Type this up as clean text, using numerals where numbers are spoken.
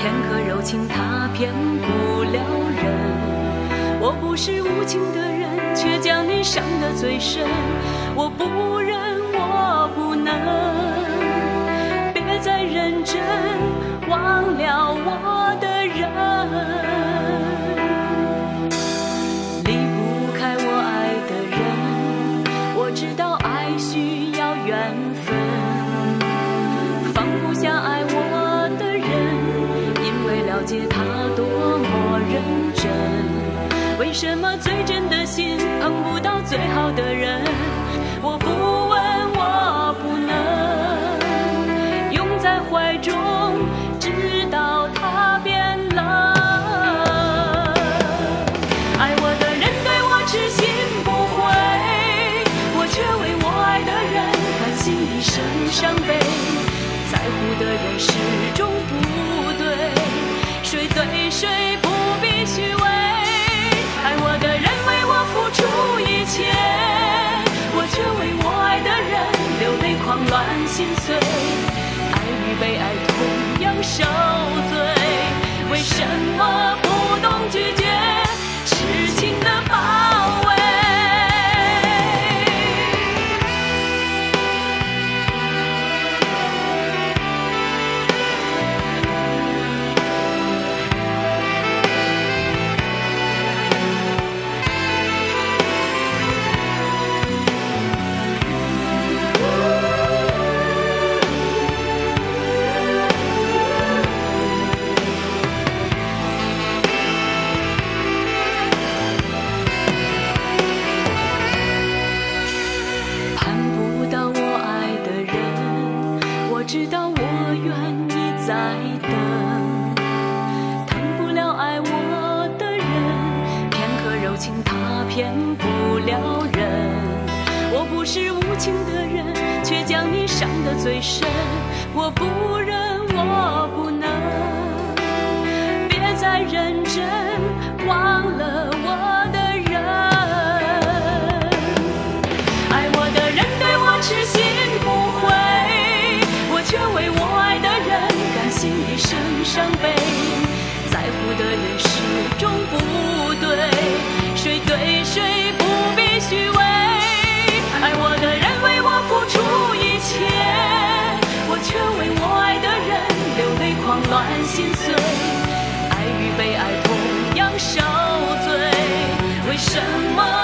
片刻柔情他骗不了人。我不是无情的人，却将你伤得最深。我不忍，我不能，别再认真忘了我的人。离不开我爱的人，我知道爱需要缘分。放不下爱我的人，因为了解他多么认真。为什么最真的心碰不到最好的人？我不问，我不能拥在怀中，直到他变冷。爱我的人对我痴心不悔，我却为我爱的人甘心一生伤悲。在乎的人始终不对，谁对谁不必虚伪。爱我的人为我付出一切，我却为我爱的人流泪狂乱心碎。爱与被爱同样受罪，为什么不懂拒绝痴情的包围？知道我愿意再等，疼不了爱我的人，片刻柔情他骗不了人。我不是无情的人，却将你伤得最深。我不忍，我不能，别再认真忘了我的人。爱我的人对我痴心不悔，却为我爱的人甘心一生伤悲。在乎的人始终不对，谁对谁不必虚伪。爱我的人为我付出一切，我却为我爱的人流泪狂乱心碎。爱与被爱同样受罪，为什么